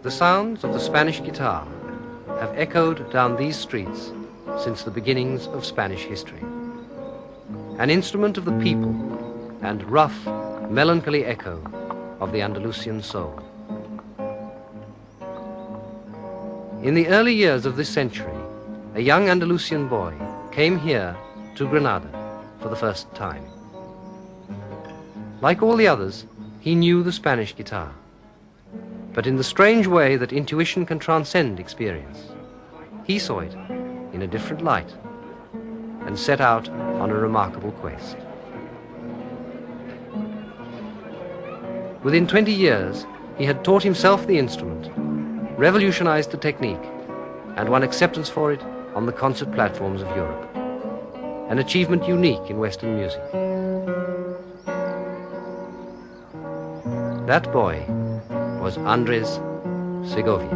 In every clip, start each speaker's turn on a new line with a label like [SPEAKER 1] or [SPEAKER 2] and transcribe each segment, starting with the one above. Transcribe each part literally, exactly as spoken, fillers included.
[SPEAKER 1] The sounds of the Spanish guitar have echoed down these streets since the beginnings of Spanish history. An instrument of the people and rough, melancholy echo of the Andalusian soul. In the early years of this century, a young Andalusian boy came here to Granada for the first time. Like all the others, he knew the Spanish guitar, but in the strange way that intuition can transcend experience, he saw it in a different light and set out on a remarkable quest. Within twenty years, he had taught himself the instrument, revolutionized the technique, and won acceptance for it on the concert platforms of Europe, an achievement unique in Western music. That boy was Andrés Segovia.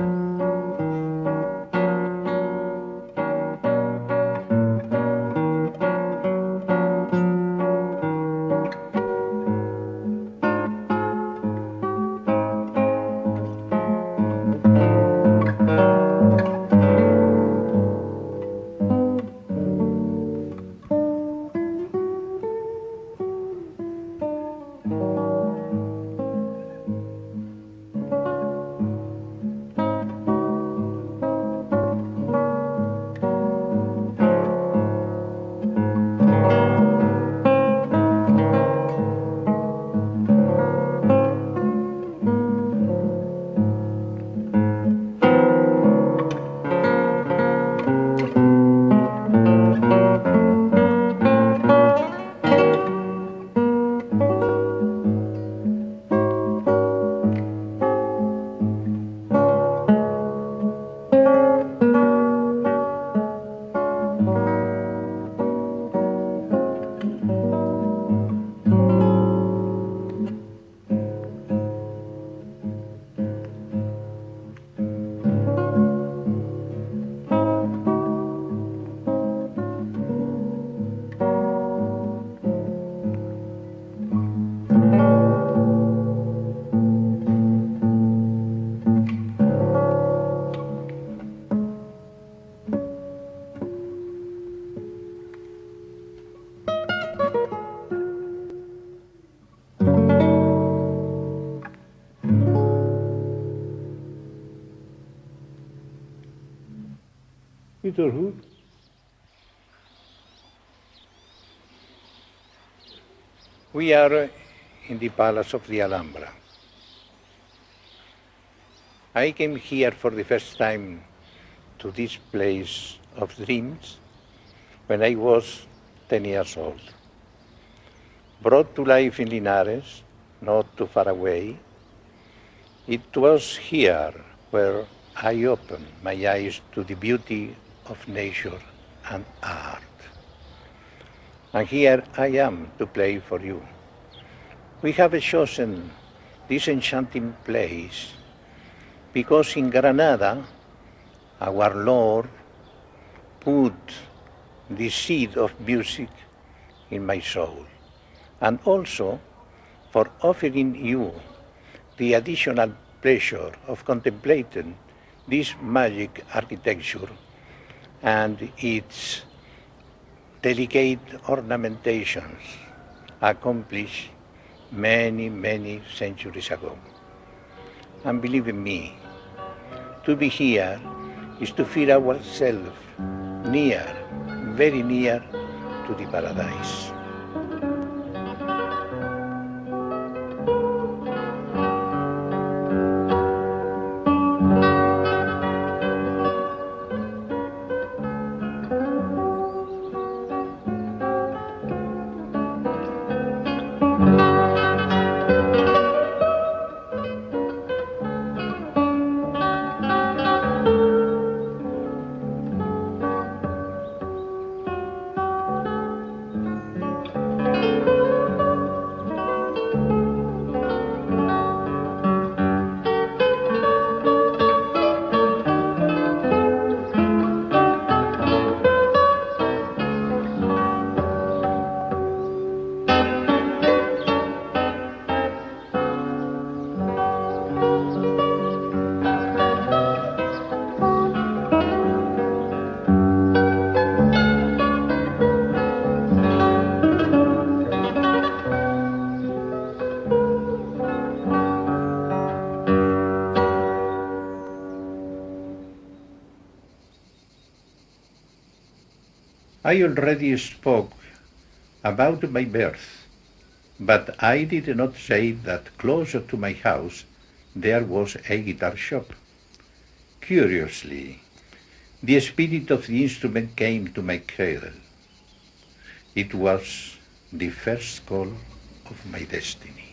[SPEAKER 2] Peterhood. We are in the Palace of the Alhambra. I came here for the first time to this place of dreams when I was ten years old. Brought to life in Linares, not too far away, it was here where I opened my eyes to the beauty of nature and art. And here I am to play for you. We have chosen this enchanting place because in Granada, our Lord put the seed of music in my soul, and also for offering you the additional pleasure of contemplating this magic architecture and its delicate ornamentations accomplished many, many centuries ago. And believe in me, to be here is to feel ourselves near, very near to the paradise. I already spoke about my birth, but I did not say that closer to my house there was a guitar shop. Curiously, the spirit of the instrument came to my cradle. It was the first call of my destiny.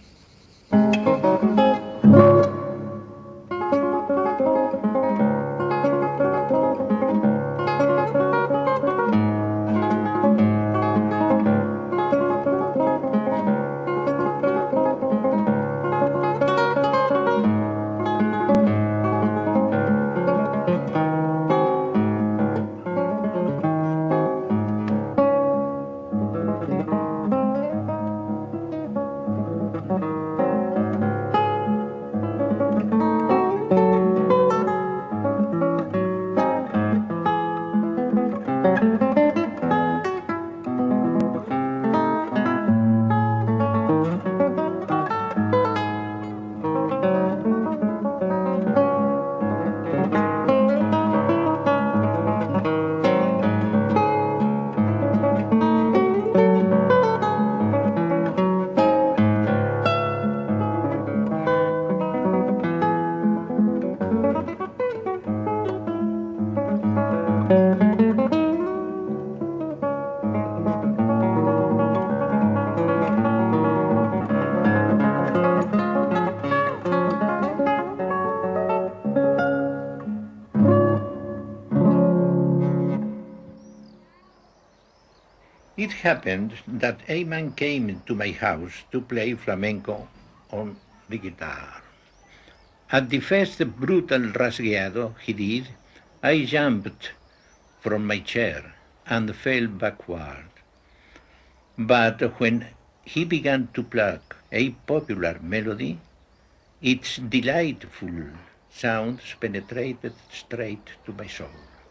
[SPEAKER 2] It happened that a man came to my house to play flamenco on the guitar. At the first brutal rasgueado he did, I jumped from my chair and fell backward. But when he began to pluck a popular melody, its delightful sounds penetrated straight to my soul.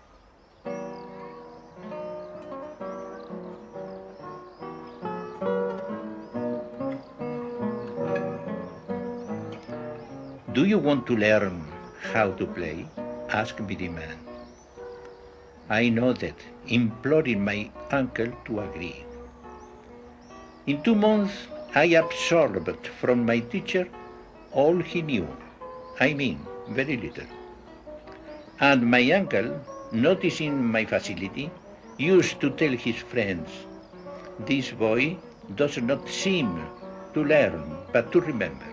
[SPEAKER 2] Do you want to learn how to play? Asked me the man. I nodded, imploring my uncle to agree. In two months, I absorbed from my teacher all he knew. I mean, very little. And my uncle, noticing my facility, used to tell his friends, "This boy does not seem to learn, but to remember."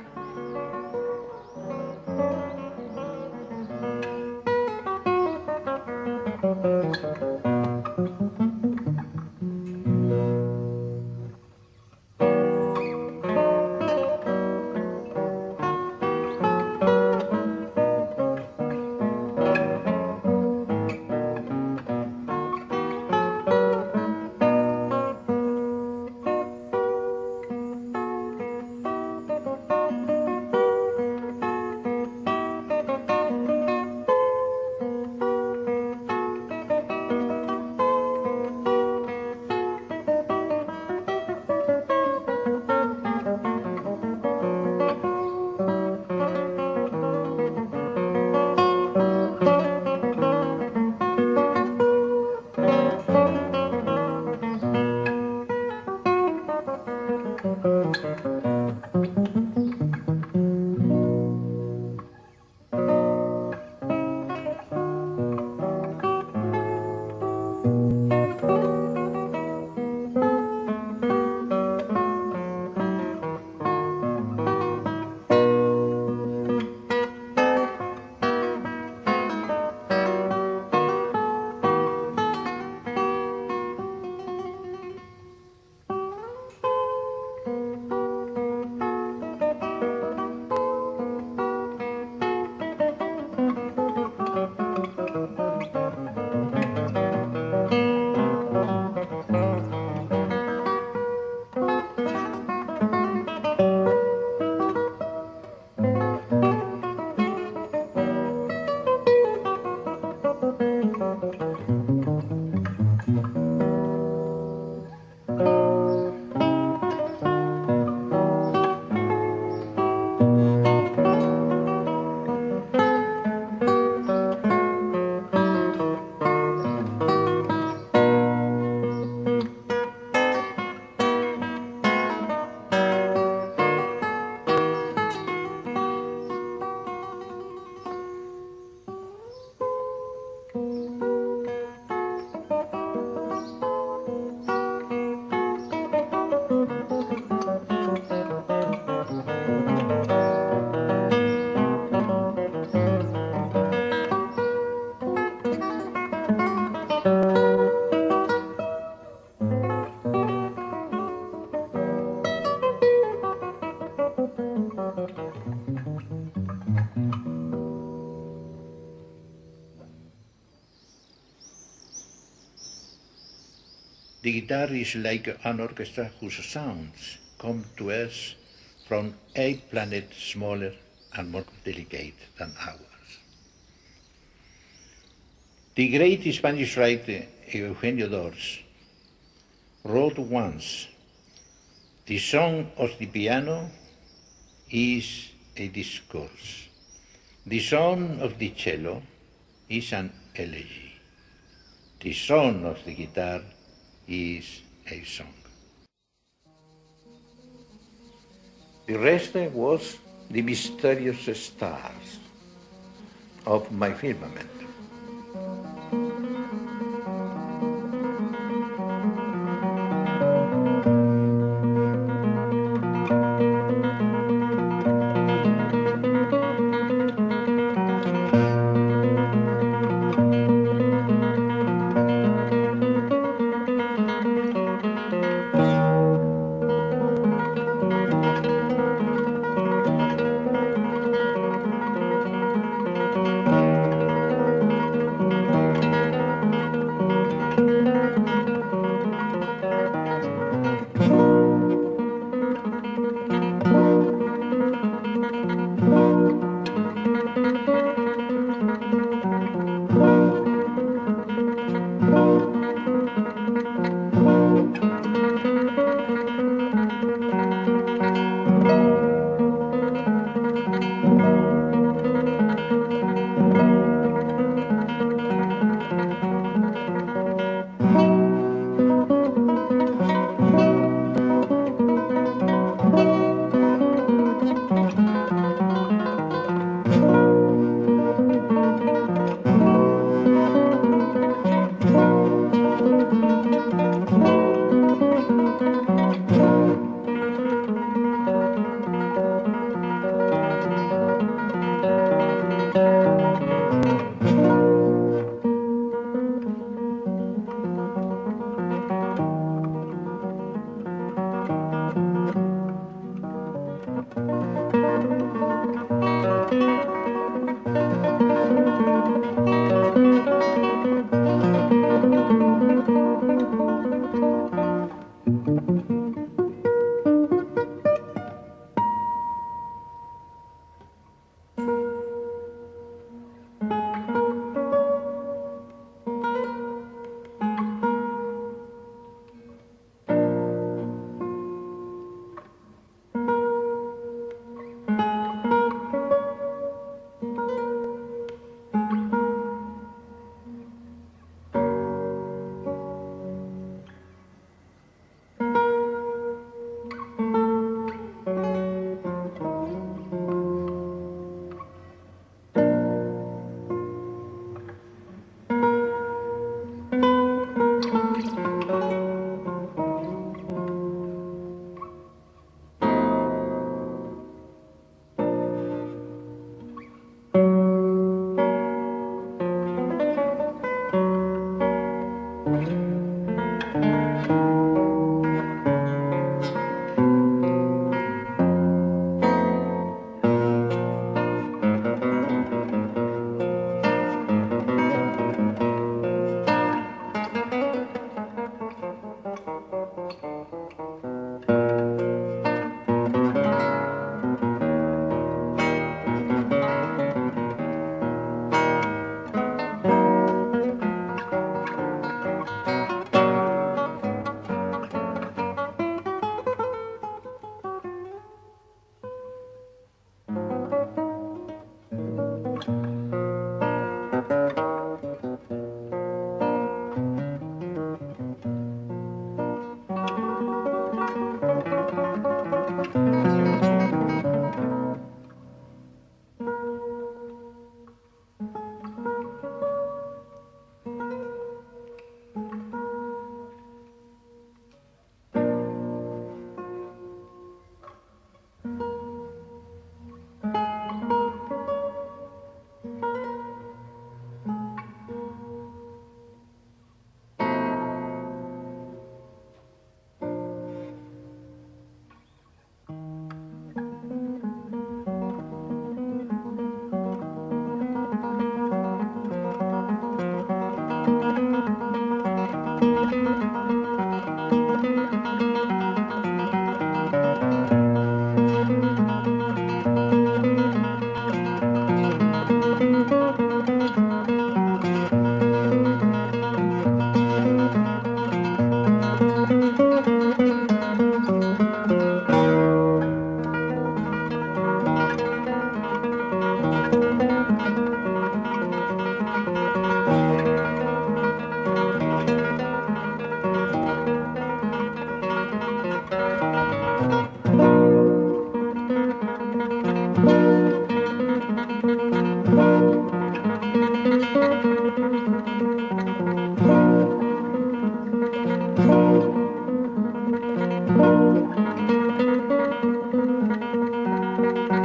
[SPEAKER 2] The guitar is like an orchestra whose sounds come to us from a planet smaller and more delicate than ours. The great Spanish writer Eugenio d'Ors wrote once, "The song of the piano is a discourse. The song of the cello is an elegy. The song of the guitar is a song." The rest was the mysterious stars of my firmament.
[SPEAKER 1] Thank you.